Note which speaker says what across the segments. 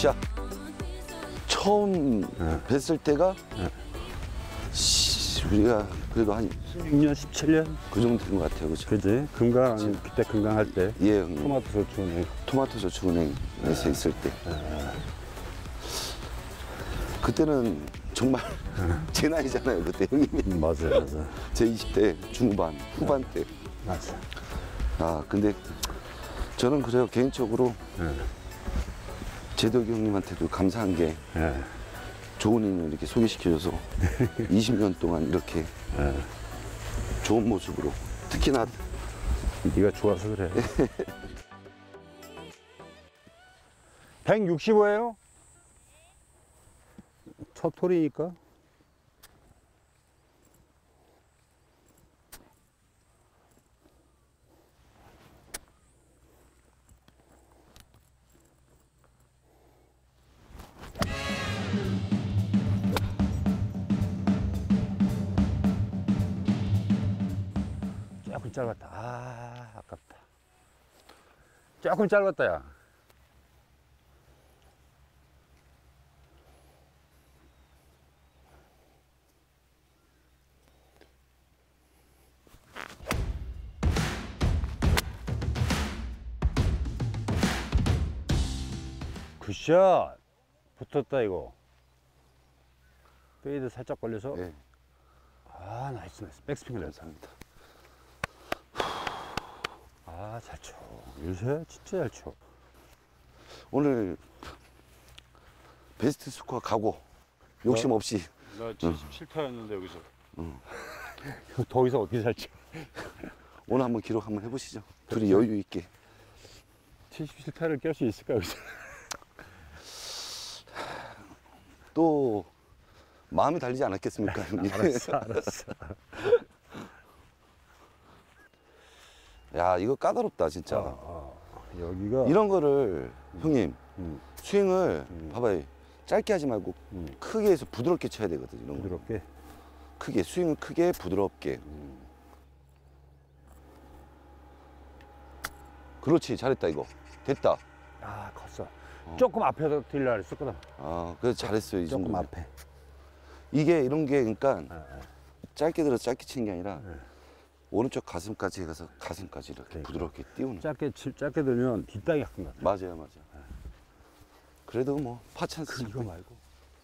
Speaker 1: 굿샷. 처음 뵀을 때가 우리가 그래도 한
Speaker 2: 16년, 17년?
Speaker 1: 그 정도 된 것 같아요. 그죠?
Speaker 2: 그지? 금강, 그때 금강할 때.
Speaker 1: 예, 형님.
Speaker 2: 토마토 저축은행.
Speaker 1: 토마토 저축은행에서 있을 때. 그때는 정말 제 나이잖아요. 그때 형님이.
Speaker 2: 맞아요.
Speaker 1: 제 20대 중후반, 후반 때.
Speaker 2: 맞아.
Speaker 1: 아, 근데 저는 그래요. 개인적으로 제덕이 형님한테도 감사한 게 좋은 인을 이렇게 소개시켜줘서 20년 동안 이렇게 좋은 모습으로 특히나
Speaker 2: 네가 좋아서 그래. 165예요? 첫 톨이니까. 조금 짧았다. 아, 아깝다. 조금 짧았다, 야. 굿샷! 붙었다, 이거. 페이드 살짝 걸려서.
Speaker 1: 네.
Speaker 2: 아, 나이스. 백스핀 걸렸어.
Speaker 1: 감사합니다.
Speaker 2: 아, 잘 쳐. 요새 진짜 잘 쳐.
Speaker 1: 오늘 베스트 스코어 가고 욕심 없이
Speaker 2: 나 77타였는데 여기서. 더 이상 어떻게 잘 쳐?
Speaker 1: 오늘 한번 기록 한번 해보시죠. 둘이 여유 있게.
Speaker 2: 77타를 깰 수 있을까, 여기서?
Speaker 1: 또 마음이 달리지 않았겠습니까? 형님?
Speaker 2: 알았어.
Speaker 1: 야, 이거 까다롭다 진짜.
Speaker 2: 여기가
Speaker 1: 이런 거를 형님 스윙을 봐봐요. 짧게 하지 말고 크게 해서 부드럽게 쳐야 되거든. 이런 거.
Speaker 2: 부드럽게.
Speaker 1: 크게 스윙을 크게 부드럽게. 그렇지, 잘했다. 이거 됐다.
Speaker 2: 아, 컸어. 조금 앞에서 딜라 했었거든.
Speaker 1: 아, 그래서 잘했어요. 이
Speaker 2: 조금
Speaker 1: 정도면.
Speaker 2: 앞에.
Speaker 1: 이게 이런 게 그러니까 짧게 들어서 짧게 치는 게 아니라 오른쪽 가슴까지 가서 가슴까지 이렇게
Speaker 2: 그러니까.
Speaker 1: 부드럽게 띄우는.
Speaker 2: 짧게 들면 뒷땅이 약한 것 같아.
Speaker 1: 맞아요. 그래도 뭐 파찬스
Speaker 2: 이거 말고.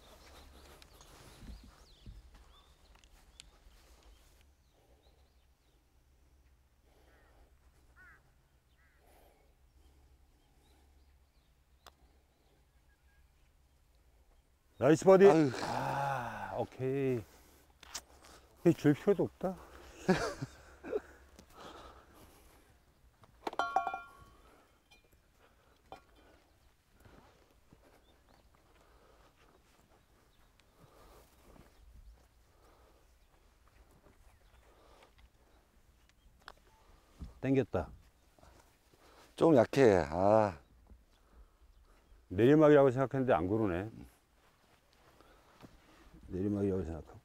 Speaker 2: 나이스 버디.
Speaker 1: 아유.
Speaker 2: 아, 오케이. 줄 필요도 없다. 땡겼다.
Speaker 1: 좀 약해. 아,
Speaker 2: 내리막이라고 생각했는데 안 그러네. 내리막이라고 생각하고.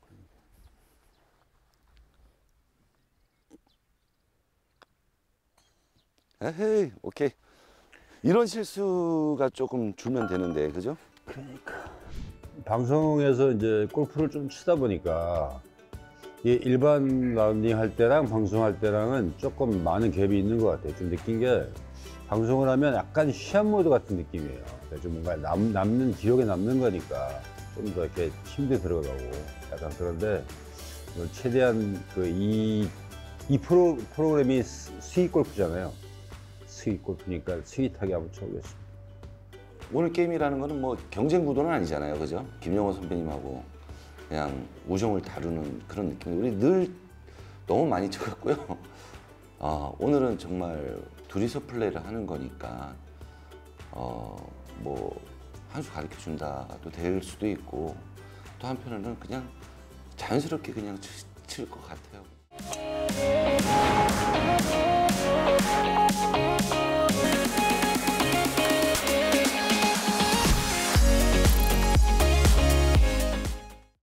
Speaker 1: 에헤이, 오케이. 이런 실수가 조금 주면 되는데, 그죠?
Speaker 2: 그러니까 방송에서 이제 골프를 좀 치다 보니까 이 일반 라운딩 할 때랑 방송할 때랑은 조금 많은 갭이 있는 것 같아요. 좀 느낀 게 방송을 하면 약간 시합 모드 같은 느낌이에요. 그러니까 좀 뭔가 남는 기억에 남는 거니까 좀 더 이렇게 힘도 들어가고 약간 그런데 최대한 이 프로그램이 스윗 골프잖아요. 스윗 골프니까 스윗하게 한번 쳐보겠습니다.
Speaker 1: 오늘 게임이라는 거는 뭐 경쟁 구도는 아니잖아요. 그죠? 김영호 선배님하고 그냥 우정을 다루는 그런 느낌. 우리 늘 너무 많이 쳐갖고요. 오늘은 정말 둘이서 플레이를 하는 거니까, 뭐, 한 수 가르쳐 준다도 될 수도 있고, 또 한편으로는 그냥 자연스럽게 그냥 칠 것 같아요.